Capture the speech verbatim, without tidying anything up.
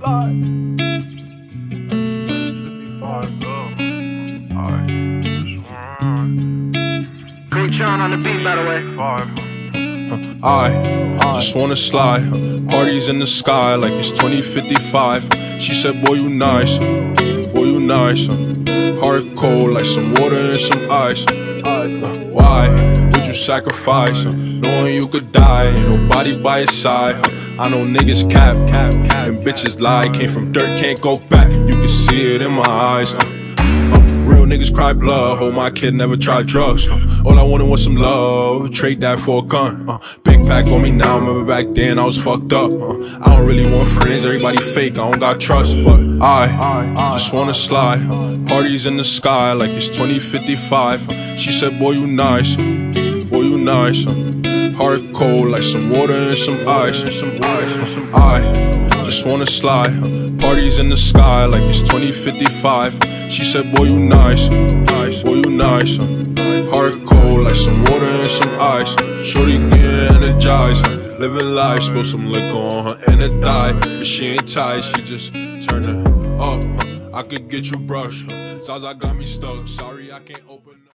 slide. It's twenty fifty-five, though. Alright. Great Sean on the beat, by the way. Five. I just wanna slide, parties in the sky like it's twenty fifty-five. She said, boy, you nice, boy, you nice. Heart cold like some water and some ice. Why would you sacrifice, knowing you could die? Ain't nobody by your side. I know niggas cap, and bitches lie. Came from dirt, can't go back. You can see it in my eyes. Real niggas cry blood, hold my kid, never tried drugs. uh, All I wanted was some love, trade that for a gun. uh, Big pack on me now, remember back then I was fucked up. uh, I don't really want friends, everybody fake, I don't got trust. But I just wanna slide, parties in the sky like it's twenty fifty-five. uh, She said, boy, you nice, boy, you nice. uh, Heart cold like some water and some ice. uh, I just wanna slide, parties in the sky like it's twenty fifty-five. She said, boy, you nice, boy, you nice. Heart cold like some water and some ice. Shorty get energized, living life. Spill some liquor on her and it die. But she ain't tight, she just turn it up. I could get you brush. Sounds like got me stuck, sorry I can't open up.